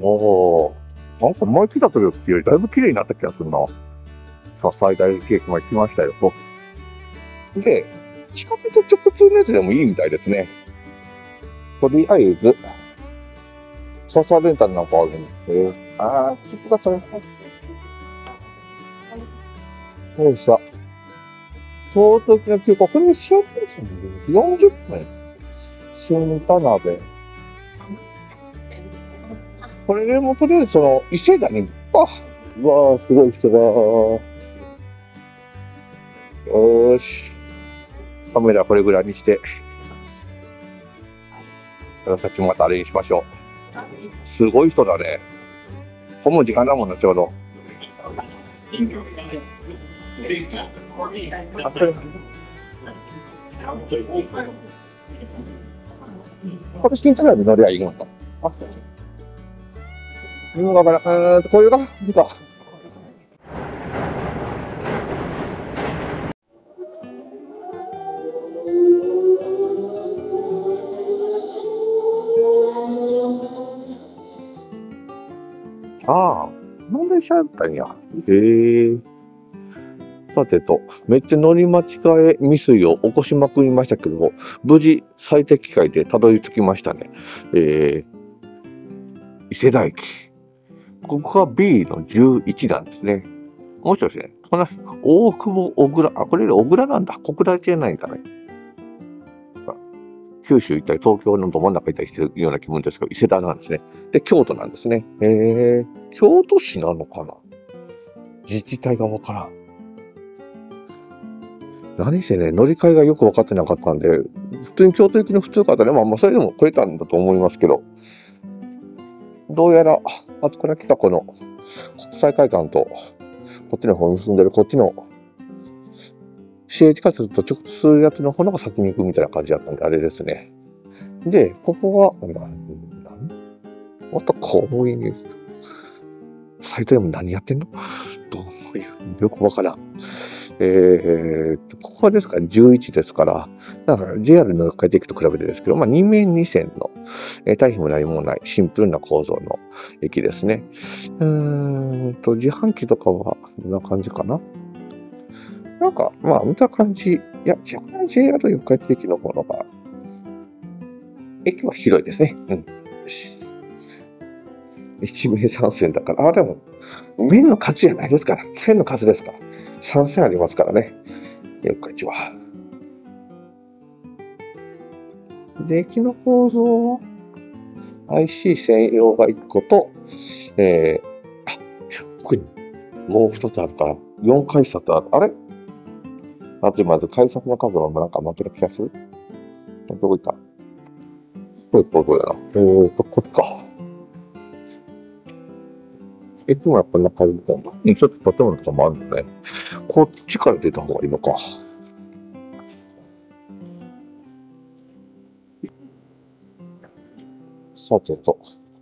おー。なんか前来た時よりだいぶ綺麗になった気がするな。さあ、最大ケーキまで来ましたよと。で、地下鉄直通のやつでもいいみたいですね。とりあえず、笹レンタルなんかあるんで、ちょっとください。よいしょ。京都行きの休暇、これ幸せですね。40分。新田辺。これでもとりあえず伊勢谷、うわー、すごい人だ。よーし。カメラこれぐらいにして、さっきまたあれにしましょう。すごい人だね。混む時間だもんな、ちょうど。これ新田辺乗りゃいいのか。わからん。こういうか、いいか。なんでしゃったんや。さてと、めっちゃ乗り間違え未遂を起こしまくりましたけども、無事最適解でたどり着きましたね。伊勢田駅。ここが B の11なんですね。もしかしてね、この大久保小倉、これで小倉なんだ。小倉じゃないんだね。九州行ったり、東京のど真ん中行ったりしてるような気分ですけど、伊勢田なんですね。で、京都なんですね。京都市なのかな、自治体がわからん。何せね、乗り換えがよく分かってなかったんで、普通に京都行きの普通方でも、それでも来れたんだと思いますけど、どうやら、後から来たこの国際会館と、こっちの方に住んでるこっちの市営地下鉄と直通するやつの方が先に行くみたいな感じだったんで、あれですね。で、ここが、また公務員、サイトでも何やってんの？どういう、よくわからん。ここはですから11ですから、だから JR の帰っていくと比べてですけど、2面2線の、対比も何もないシンプルな構造の駅ですね。自販機とかはどんな感じかな。なんか、見た感じ、いや、JR の帰って駅の方のが、駅は広いですね。1面3線だから、でも、面の数じゃないですから、線の数ですから、3線ありますからね。4日1は。で、駅の構造は、IC 専用が1個と、奥にもう2つあるから、4改札ある。あれまず改札の数はなんか待ってる気がする。どこ行った？ここだな。こっちか。駅もやっぱ中にちょっと建物とかもあるんでね。こっちから出た方がいいのか。さてと。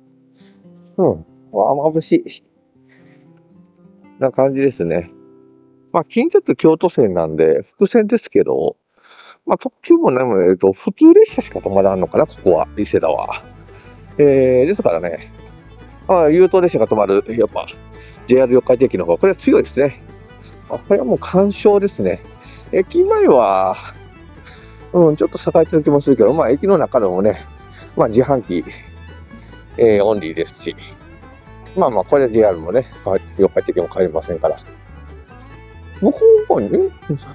眩しい。な感じですね。近鉄京都線なんで、複線ですけど、特急もね、普通列車しか止まらんのかな、ここは、伊勢田は。ですからね、優等列車が止まる、やっぱ、JR 四日市駅の方、これは強いですね。これはもう干渉ですね。駅前は、ちょっと栄えてる気もするけど、駅の中でもね、自販機、オンリーですし、これ JR もね、四日市駅も変わりませんから。向こう側にね、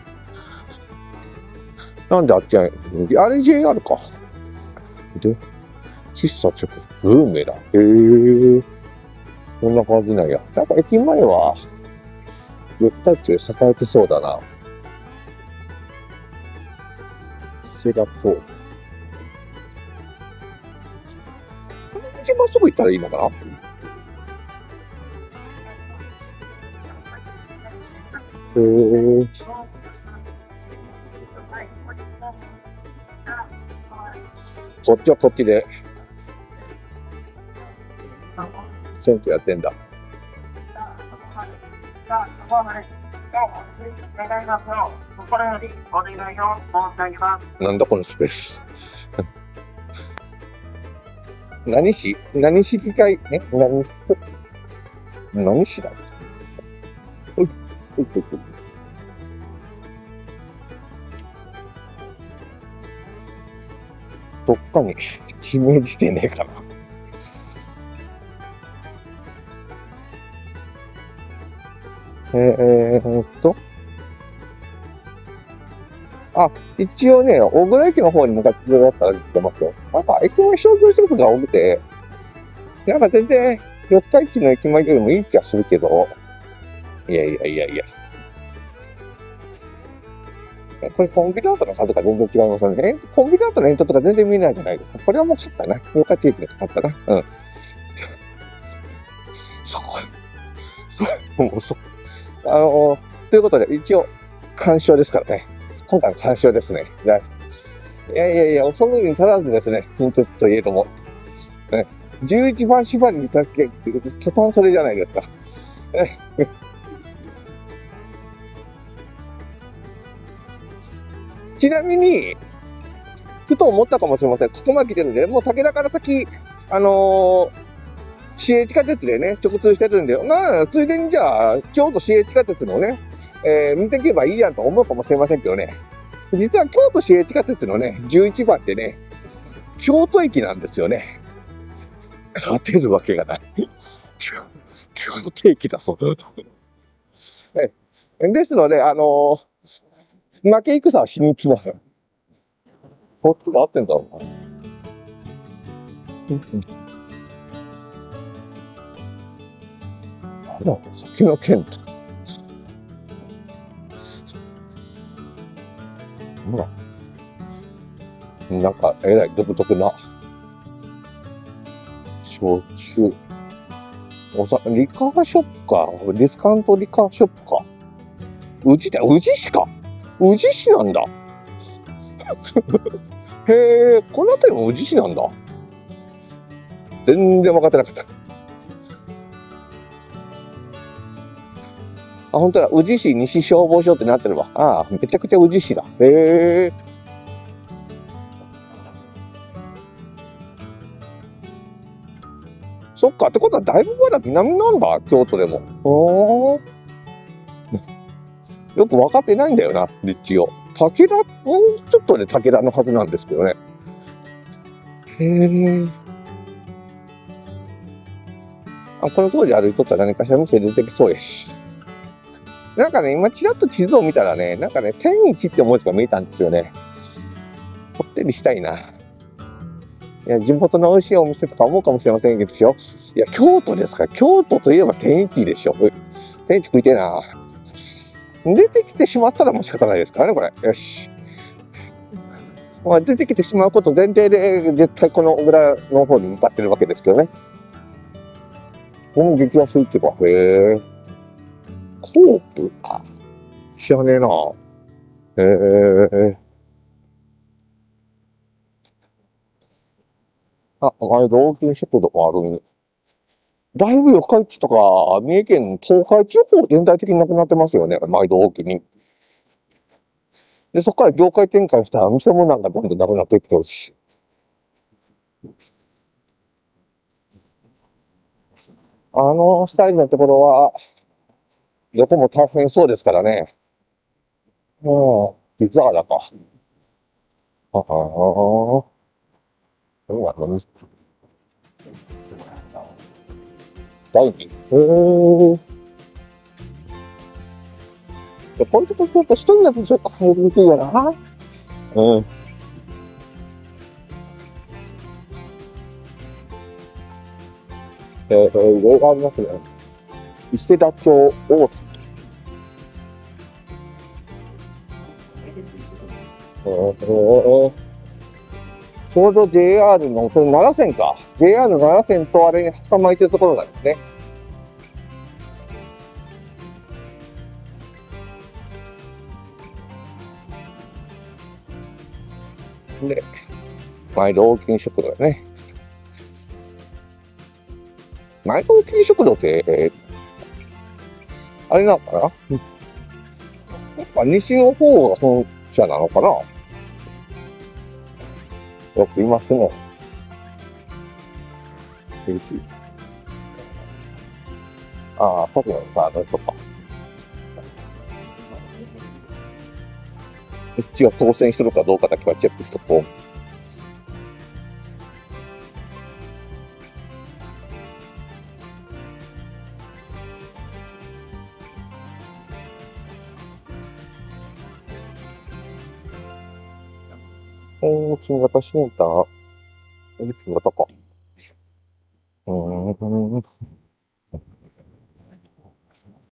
なんであっちやあれ JR か。で、喫茶直、ブーメラ。こんな感じなんや。なんか駅前は、ゆったりと栄えてそうだな。セラと。この道まっすぐ行ったらいいのかな？こっちはこっちで、選挙やってんだ。なんだこのスペース。 何市議会ね、何市だ。ほいほいほいほい。どっかに決めてねえかな。あ、一応ね、小倉駅の方に向かってだったら言ってますよ。なんか駅前商業施設が多くて、なんか全然、四日市の駅前よりもいい気がするけど、いやいやいやいや。これコンビナートの数が全然違いますよね。コンビナートの煙突とか全然見えないじゃないですか。これはもう勝ったな。四日市駅で勝ったな。うん。もうということで、一応、鑑賞ですからね。今回の鑑賞ですね。いやいやいや、恐るに足らずですね。近鉄といえども。ね、11番縛りにだけ、途端それじゃないですか。ちなみに、ふと思ったかもしれません。ここまで来てるんで、もう武田から先、市営地下鉄でね、直通してるんで、ついでにじゃあ、京都市営地下鉄のね、見ていけばいいやんと思うかもしれませんけどね。実は京都市営地下鉄のね、11番ってね、京都駅なんですよね。勝てるわけがない。京都駅だそう。ですので、負け戦はしに行きません。こっちが合ってんだろうな。あら、先の剣と。ほら。なんか、えらい独特な。焼酎。リカーショップか。ディスカウントリカーショップか。宇治市か。宇治市なんだ。へえ、この辺りも宇治市なんだ。全然分かってなかった。あ、本当だ。宇治市西消防署ってなってるわ。ああ、めちゃくちゃ宇治市だ。へえ。そっか。ってことはだいぶまだ南なんだ。京都でも。よく分かってないんだよな、立地を。武田、もうちょっとで武田のはずなんですけどね。へえ。この当時歩いとったら何かしら店出てきそうやし。なんかね、今ちらっと地図を見たらね、なんかね、天一って文字が見えたんですよね。こってりしたいな。いや、地元の美味しいお店とか思うかもしれませんけどよ。いや、京都ですから、京都といえば天一でしょ。天一食いてえな。出てきてしまったらもう仕方ないですからね、これ。よし。まあ、出てきてしまうこと前提で、絶対この小倉の方に向かってるわけですけどね。この激安っていうか、へえ。コープ知らねえな。へえ。前同金食堂もあるん。だいぶ四日市とか、三重県、東海地方全体的になくなってますよね、毎度大きに。で、そこから業界展開した店もなんかどんどんなくなっていってるし。スタイルのところは、どこも大変そうですからね。うん、ピザーラか。ああ、そうなの。ダウニー。こういうとこちょっと一人だとちょっと入りにくいよな。うん。いろいろありますね。伊勢田町大津。ちょうど JR の、それ奈良線か。JR 奈良線とあれに挟まれてるところなんですね。で、毎度大きい食堂だね。毎度大きい食堂って、あれなのかな、やっぱ西の方が本社なのかな。よくいますね。 H。ああ、さっきのさ、そっか。H が当選するかどうかだけはチェックしとこう。新型シンター。新型か。うーん。